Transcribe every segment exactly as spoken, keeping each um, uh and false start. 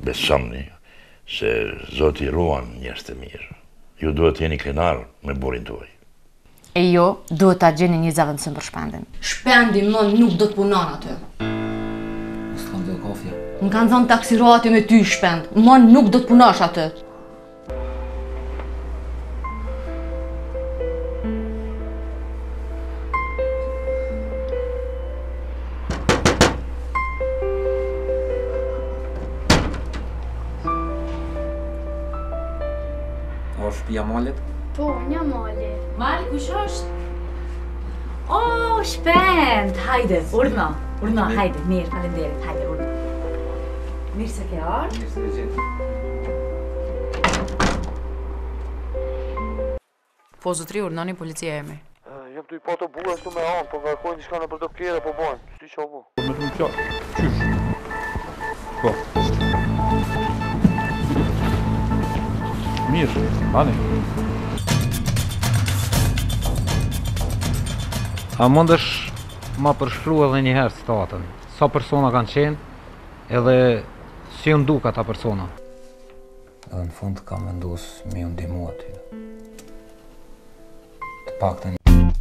Besoni se Zoti ruan njerëz të mirë. Ju duhet jeni krenar me burrin tuaj. E jo, duhet ta gjeni një zavendësim për shpendin. Shpendi më nuk do të punon aty. S'kam dhe kafja. Më kanë thënë taksirati me ty shpend. Më nuk do të punosh aty. A është shtëpia Malit? Po, një mali. Mali, kush është? O, shpend! Hajde, urna, urna, hajde, mirë, falenderit, hajde, urna. Mirë se ke ardhur. Mirë se e gjetë. Po, zotri, urnani, policia emri. Jam të i pato bura shtu me anë, po ngarkojnë diçka në për të kjere, po bojnë. Shti qa bu? Po me të më qërë, qysh? Po. Mirë, bani. A mundesh ma përshkru edhe njëherë statën, sa persona kanë qenë edhe si ju nduka ta persona? Edhe në fund kam vendus mi u ndihmu aty. Të paktën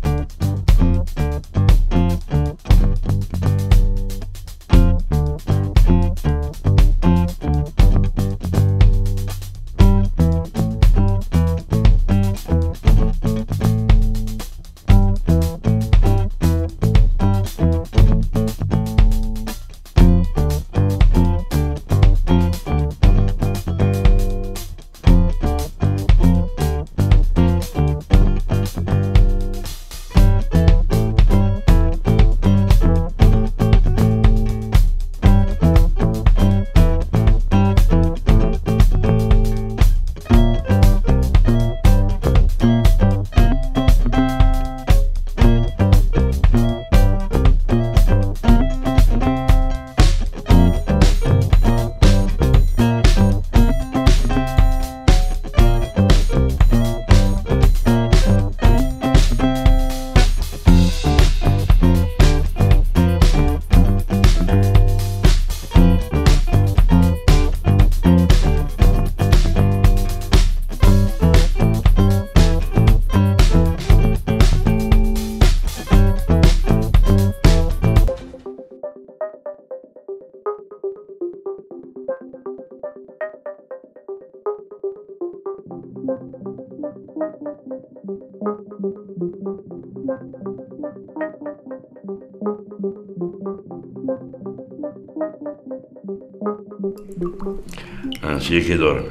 Si e ke dorën?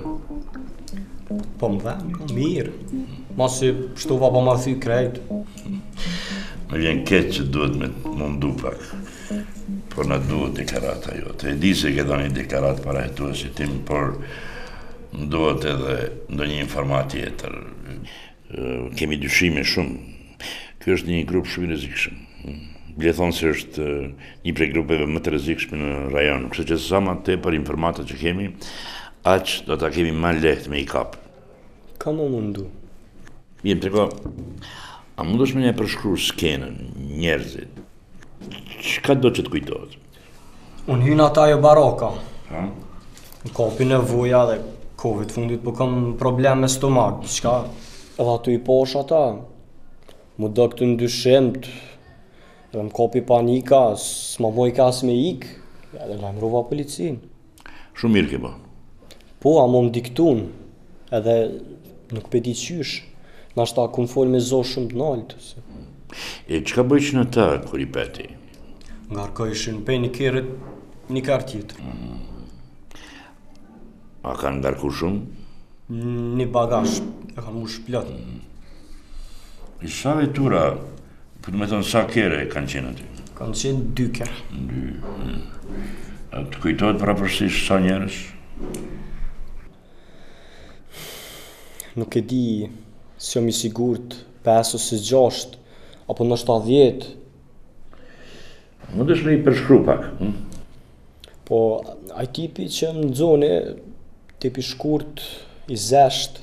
Po më dhe, mirë. Masi shtova po ma thy krejt. Më vjen keq që duhet me mundu pak. Por na duhet deklarata jote. E di se ke dhënë një deklarat para hetuesit tim, por më duhet edhe ndonjë informat tjetër. Kemi dyshime shumë. Ky është një grup shumë i rrezikshëm. Bile thonë se është një prej grupeve më të rrezikshme në rajon, kështu që sa më tepër informata që kemi, aq do ta kemi më lehtë me i kap. Ka më mundu. Mirë, trego, a mundesh me një përshkruar skenën, njerëzit? Çka do që të kujtohet? Unë hynë ata jo baraka. Ha? Në kapi nevoja dhe kohët fundit po kam problem me stomak, qka? Edhe aty i posh ata, mu do këtë ndyshimt, edhe më kapi panika, s'ma moj kas me ik, edhe lajmërova policin. Shumë mirë ke bo. Po, a më më diktun, edhe nuk pedi qysh, nashta kum fol me zo shumë të naltë. E çka bëjsh në ta, kur i peti? Ngarkojshin pe një keret, një kart tjetër. A kanë ngarku shumë? Një bagazh, e kanë mush plot. I sa vetura, për me thonë sa kere kanë qenë aty? Kanë qenë dy kere. Dy. A të kujtojt prapërsisht sa njerëz? Nuk e di se jam i sigurt pesë ose gjashtë, apo ndoshta dhjetë. Mundesh me i përshkru pak, hm? Po, ai tipi që më nxoni, tipi shkurt, i zesht.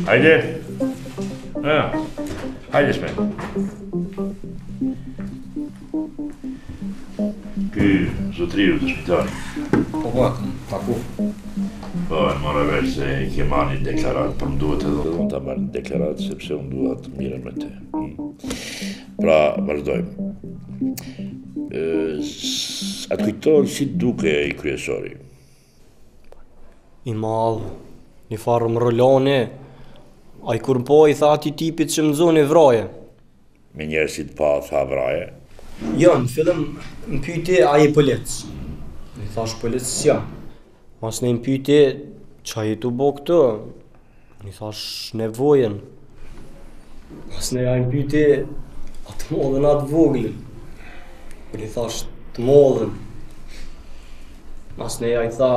Hajde. Ja. Hajde Spen. Ky zotriu të shpitali. Po bakën, taku. Po, e mora vesh se ke marrë një deklarat, për më duhet edhe unë ta marrë një deklarat, sepse unë duhet të mirën me te. Pra, vazhdojmë. Atë kujton si duke i kryesori? I malë, një farë më roloni, a i kur po i tha ati tipit që më zoni vraje. Me njerë si të pa tha vraje? Jo, në fillim më pyti a i polic. I thash polic ja. Mas në më pyti qa i tu bo këtë, i thash nevojen. Mas në ja më pyti atë modhen atë voglin. I thash të modhen. Mas në ja i tha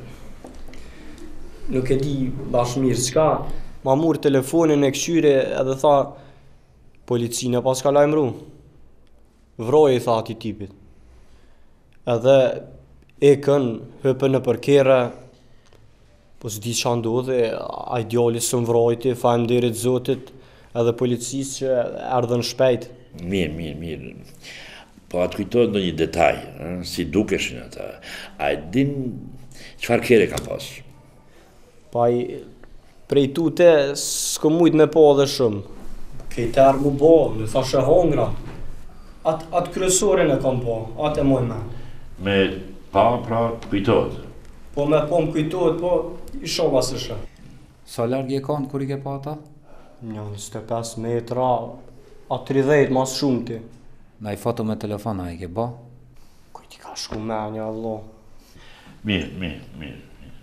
nuk e di bash mirë çka, ma mur telefonin e këshyre edhe tha policinë pas ka lajmëru. Vroje i tha ati tipit. Edhe ekën hëpën në përkere, po s'di qa ndodhe, a i djali së më vrojti, faleminderit Zotit, edhe policisë që erdhën shpejt. Mirë, mirë, mirë. Po atë kujtojnë në një detaj, eh, si dukeshin ata. A e din qëfar kere ka pas? Pa i prej tute s'ko mujt me po dhe shumë. Kejtë erë mu bo, në thashe hongra. Atë at kryesorin e kam po, atë e moj me. Me pa, pra, kujtojt. Po me po më kujtojt, po i shova së shë. Sa largë e kanë kur i ke pa ata? Një njëzet e pesë metra, a tridhjetë mas shumë ti. Na i foto me telefon a i ke ba? Kujt i ka shku me një Allah. Mirë, mirë, mirë.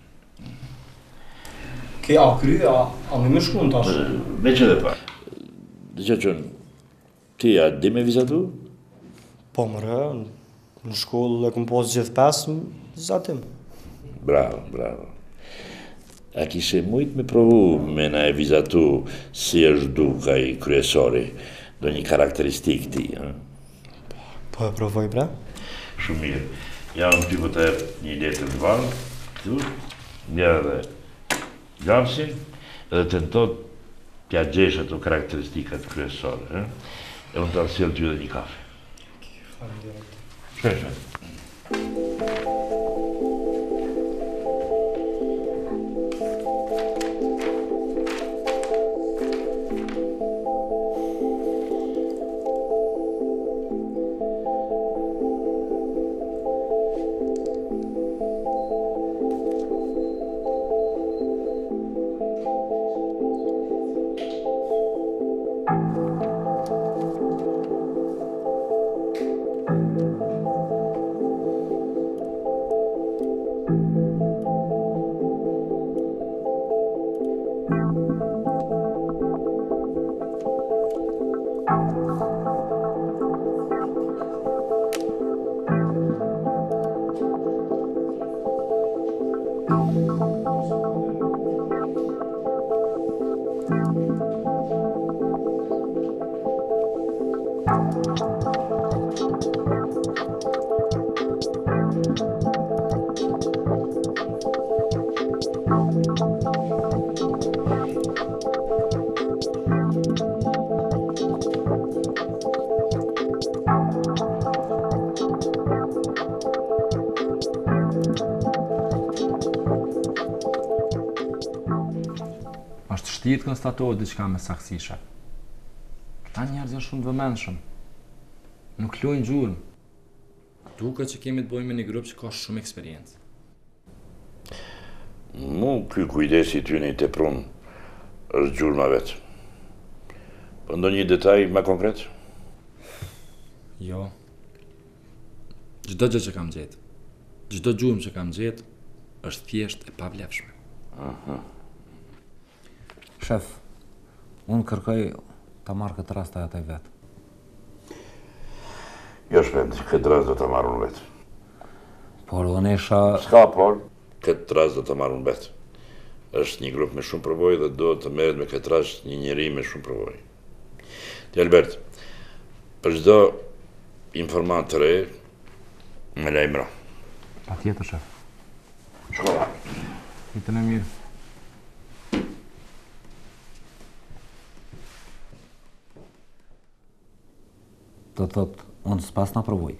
Ke a kry, a, a me më shku në tash? Me që dhe pa. Dhe që qënë, ti a di me vizatu? Po mëre, në shkollë e këm pas gjithë pesë, vizatim. Bravo, bravo. A kishe mujt me provu me na e vizatu si është duka i kryesori, do një karakteristik ti, ha? Po e provoj, bre? Shumë mirë. Ja në ty po të një letër të valë, këtu, një edhe glamsin, edhe tentot t'ja gjesh ato karakteristikat kryesore, eh? E unë të arsjel ty edhe një kafe. Shpe, shpe. Shtitë konstatohet diçka me saksisha. Këta njerëz janë shumë të vëmendshëm. Nuk luajnë gjurmë. Duket që kemi të bëjmë me një grup që ka shumë eksperiencë. Mu ky kujdesi ty në i teprun është gjurma vetë. Po ndonjë detaj më konkret? Jo. Çdo gjë që kam gjetë, çdo gjurmë që kam gjetë, është thjesht e pavlefshme. Aha. Shef, unë kërkoj ta marrë këtë rast atë e vetë. Jo shpend, këtë rast do të marrë unë vetë. Por unë isha... Ska por, këtë rast do të marrë unë vetë. Është një grup me shumë përvojë dhe do të merret me këtë rast një njeri me shumë përvojë. Ti Albert, për çdo informant të re, me lajmëro. Patjetër, shef. Shkolla. Ditën e mirë. do të thotë unë s'pas na provoj.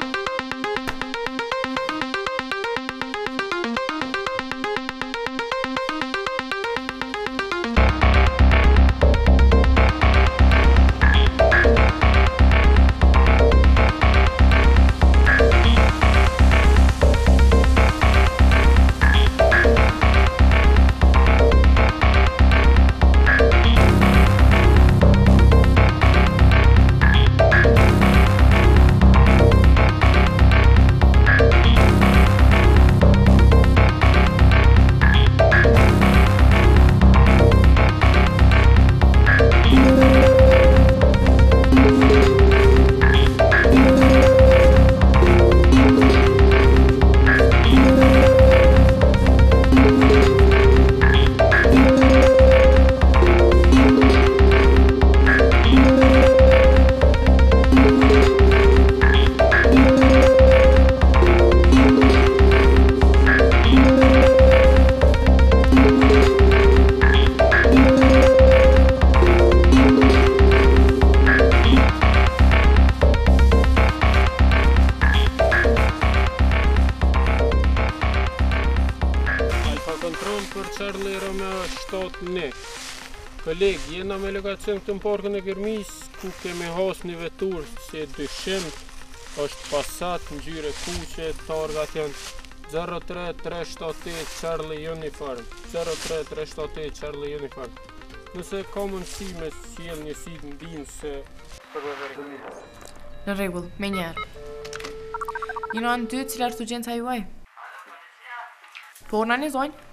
Koleg, jena me legacion këtë në parkën e Gërmis, ku kemi has një vetur që dyshim është pasat në gjyre kuqe, targat janë zero tre tre shtat osht Charlie Uniform, zero tre tre shtat osht Charlie Uniform. Nëse ka mundësi me sjell një sit në dinë se për me verë. Në rregull, me njerë. Jino anë ty, cila është urgjenca juaj? Po, në një zonjë?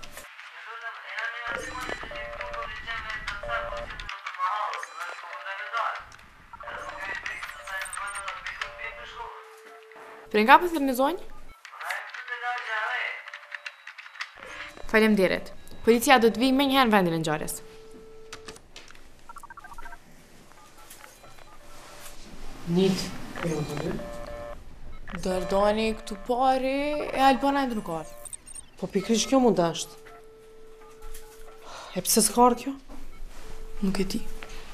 Për nga për në zonjë? Faleminderit. Policia do të vijë më njëherë në vendin e ngjarjes. Nit, e jo të dy? Dërdoni këtu pari e Albana e ndrukar. Po pikrish kjo mund ashtë. E pse s'kar kjo? Nuk e di.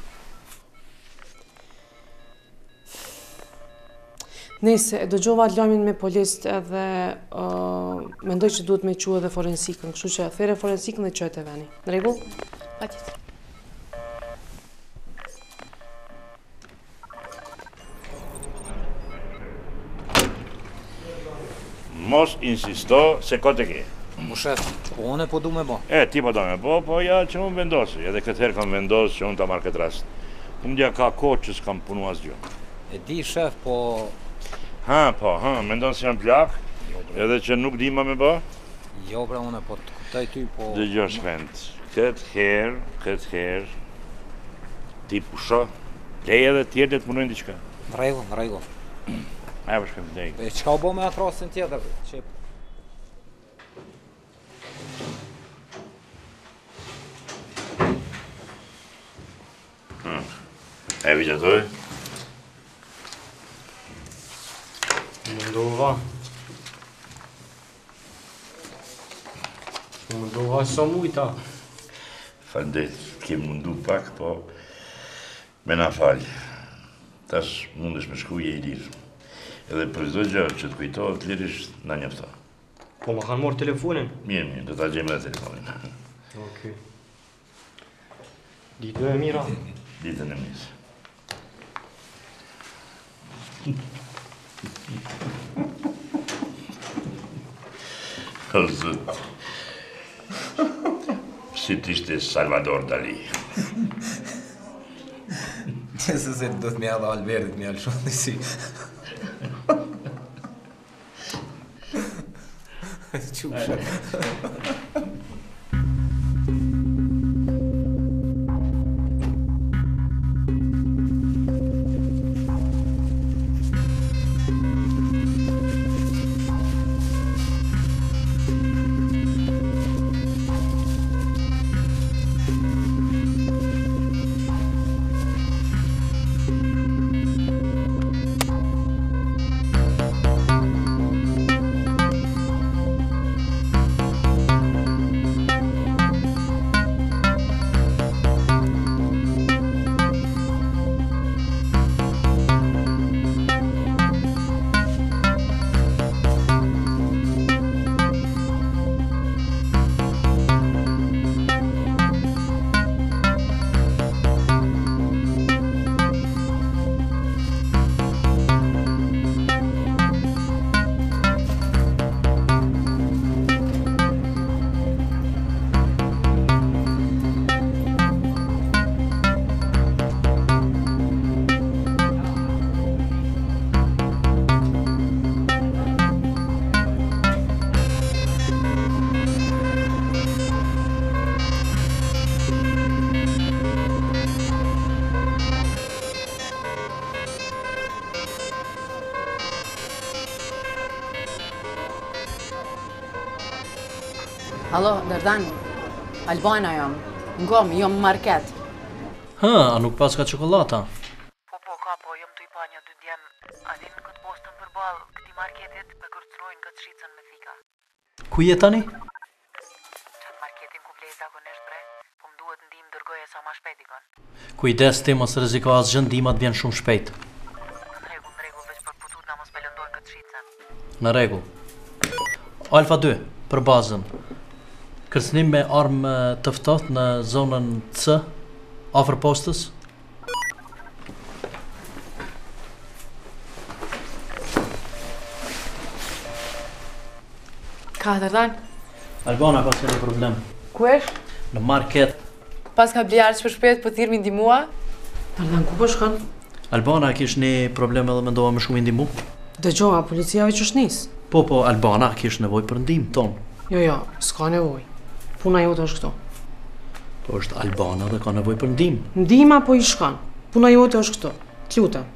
Nese, e dëgjova lajmin me polist edhe uh, mendoj që duhet me quë edhe forensikën, kështu që there forensikën dhe qëtë e veni. Në rregull? Patjetër. Mos insisto se ko të ke. Po shef, po unë po du me bo. E, ti po do me bo, po ja që unë vendosi, edhe këtë herë kam vendosë që unë ta marrë këtë rast. Unë dja ka kohë që s'kam punu asgjë. E di shef, po... Ha, po, ha, me ndonë si janë plak, edhe që nuk di ma me ba? Jo, bre, une, po të kuptaj ty, po... Dhe gjo shpend, këtë herë, këtë herë, ti pusho, lej edhe tjerë të punojnë diqka. Në rregull, në rregull. Aja për shpend, lej. E qka u bo me atë rastin tjetër, që... Hmm. E vizatoj? Mundova. Mundova sa mujta. Faldet, ke mundu pak, po me na falj. Tash mundesh me shkuje i lirë. Edhe për çdo gjë që të kujtohet lirisht na njofto. Po ma kanë morë telefonin? Mirë, mirë, do ta gjejmë edhe telefonin. Okej. Ditë e mira. Ditën e mirë. O zot. Si t'ishte Salvador Dali. Nëse se do të mja dhe Albertit mja lëshon në si. Qusha. Halo, Dardan. Albana jam. Ngom, jam market. Ha, a nuk pas ka çokolata? Po, po, ka, po, jam të i pa një dy djem. A din këtë postën për balë këti marketit për kërcrojnë këtë shqicën me thika. Ku je tani? Qatë marketin ku blej zakonisht bre, po më duhet ndim dërgoje sa ma shpejt ikon. Kujdes ti mos rreziko asgjë, ndimat vjen shumë shpejt. Në rregull, në rregull, veç për putut na mos pelëndojnë këtë shqicën. Në rregull. Alfa dy, për bazën. Kërcënim me armë të ftohtë në zonën C, afër postës. Ka, Dardan? Albana pas ka një problem. Ku esh? Në market. Pas ka bliarë që për shpet për thirë mi ndimua? Dardan, ku po shkon? Albana kish një problem edhe mendova më shumë i ndimu. Dëgjova, policia veç është nis. Po, po, Albana kish nevojë për ndihmë ton. Jo, jo, s'ka nevojë. Puna jote është këto. Po është Albana dhe ka nevojë për ndihmë. Ndihma po i shkon. Puna jote është këto. T'lutem.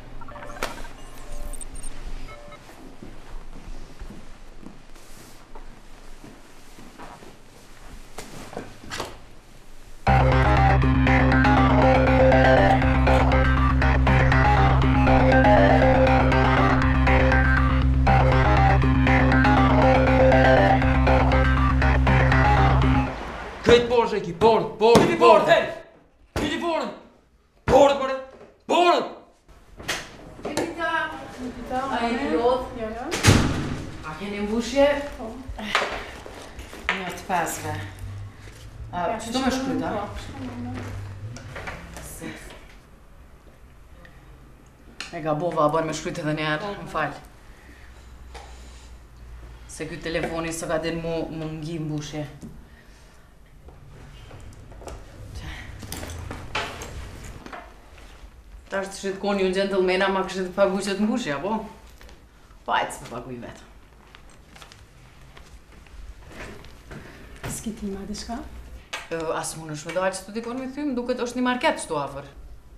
Këtë borë që ki, borë, borë, borë, borë, hej! Këtë borë! Borë, borë, borë! Melisa! Melisa, a e pilot? Jo, jo. A keni mbushje? Po. Një të pesve. A, që do me shkryta? E gabova, a bërë me shkryt edhe njerë, më falë. Se këtë telefoni së ka din mu më ngi mbushje. Ta është të shritë koni unë gentlemana ma kështë të pagu që të mbushja, po? Po ajtë s'pë pagu i vetë. S'ki ti ma dishka? Asë më në shme dalë që të dikon me thymë, duket është një market që të afer.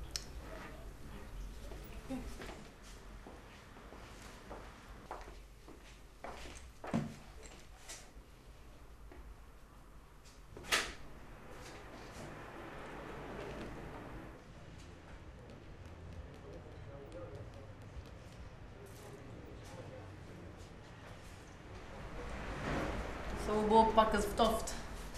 Se u bo pak e zftoft.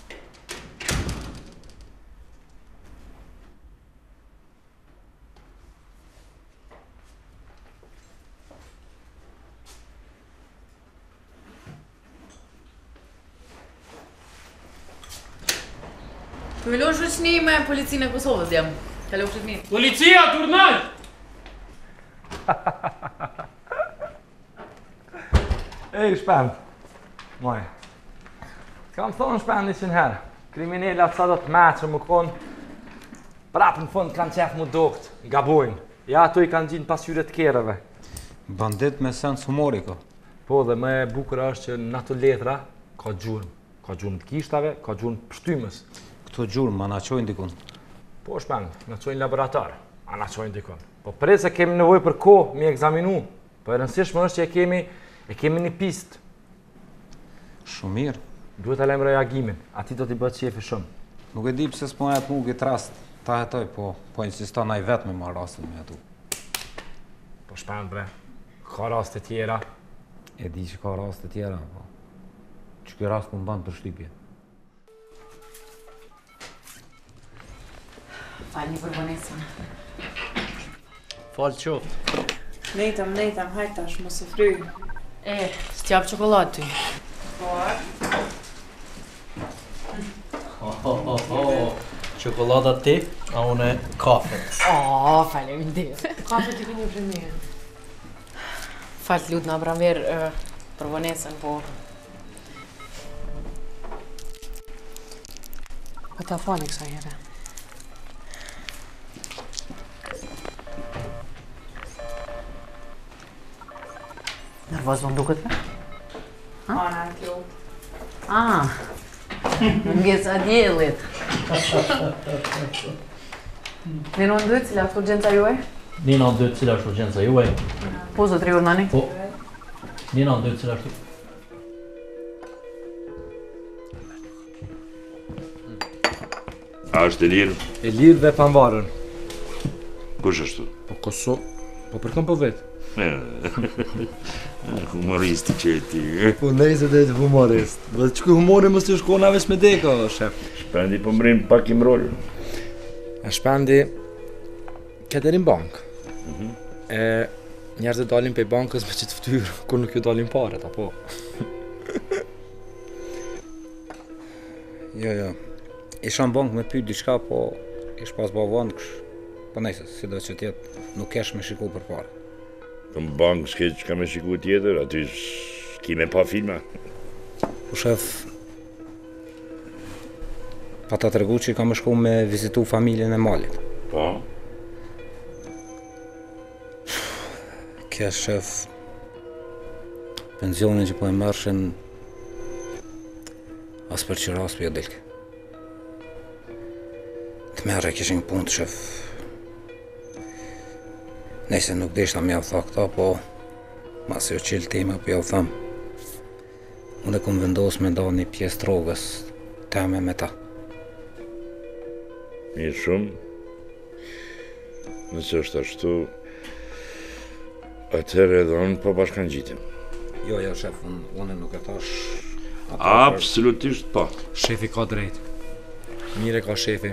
Të velo shoqni me policinë e Kosovës jam. Kalo fshit mirë. Policia, turnaj! Ej, shpend. Moj. Kam thonë shpendi që njëherë. Kriminellat sa do të meqë më konë. Prapë në fund kanë qef më dokt, gabojnë. Ja, ato i kanë gjinë pasqyre të kereve. Bandit me sens humori, ko. Po, dhe më e bukur është që në ato letra ka gjurmë. Ka gjurmë të kishtave, ka gjurmë pështymës. Këto gjurmë, ma na qojnë dikun? Po, shpend, na qojnë laborator, a na qojnë dikun. Po, pre se kemi nevoj për ko, mi egzaminu. Po, e rëndësishme është që e kemi, e kemi një pistë. Shumë mirë. Duhet të lem reagimin, ati do t'i bëtë qefi shumë. Nuk e di pëse s'po jetë mu këtë rast, ta hetoj, po, po insista na i vetë me marrë rastin me jetu. Po shpend, bre, ka rast të tjera. E di që ka rast të tjera, po, që kjo rast më mbanë për shtypje. Falë një përbonesën. Falë qoftë. Nejtam, nejtam, hajtash, mos e fry. E, s'tjap qokollatë ty. Po, Ho, ho, ho, ho. Qokolada ti, a une kafe. O, faleminderit. Kafe t'i këni premierë. Falë lut në Abramver përbonesën, po. Po ta fali kësa jere. Nervoz më duket me? Ana, kjo. Ah, më Geca djelit. Një në ndojtë, cila është urgjenca juaj? Një në ndojtë, cila është urgjenca juaj? Po, zotri urnani? Po. Një në ndojtë, cila është... A është e lirë? E lirë dhe panvarën. Kush është tu? Po Kosovë, po përkëm po vetë. Humoristi që e ti. Po nejse dhe të humorist. Dhe që ku humori mos të shkona vesh me deka, shef. Shpendi po mrim pak im rol. E shpendi këtë erin bankë. E njerëzit dalin pe bankës me që të ftyrë, kur nuk ju dalin paret, apo? Jo, jo. Isha në bankë me pyt diçka, po ish pas bavon kësh. Po nejse, si do që tjetë, nuk kesh me shiku për pare. Në bankë s'ke që ka me shiku tjetër, aty s'ki me pa filma. Po shef, pa ta tregu që i ka me shku me vizitu familjen e malit. Po? Kja shef, pensionin që po e mërshin, as për që ras për jo delke. Të merre kishin punë të shef. Nëse nuk deshta me jau tha këta, po mas jo qilë tema, po jau tham. Unë e kom vendos me nda një pjesë drogës teme me ta. Mirë shumë. Nëse është ashtu, atëherë edhe unë po bashkan gjitim. Jo, jo, shef, unë, unë nuk e thash... Absolutisht po. Shefi ka drejt. Mire ka shefi.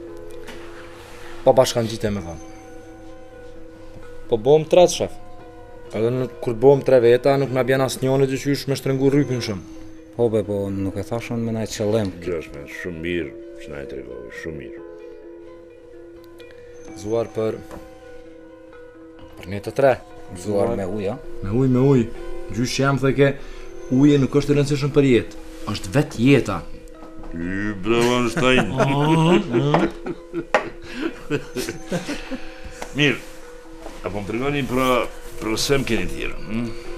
Po bashkan gjitim me thamë. Po bom tret, shef. Edhe nuk, kur bom tre veta, nuk na bjen as njoni që qysh me shtrëngu rrypin shumë. Po be, po nuk e thashon me najtë qëllim. Gjashme, shumë mirë që na e tregove, shumë mirë. Zuar për... për një të tre. Zuar me uj, a? Me uj, me uj. Gjysh që jam thëke, uje nuk është i rëndësishëm për jetë. Është vetë jeta. Y, bravo, Einstein. Mirë. Apo më tregoni pra, pra sem keni tjerë, hm?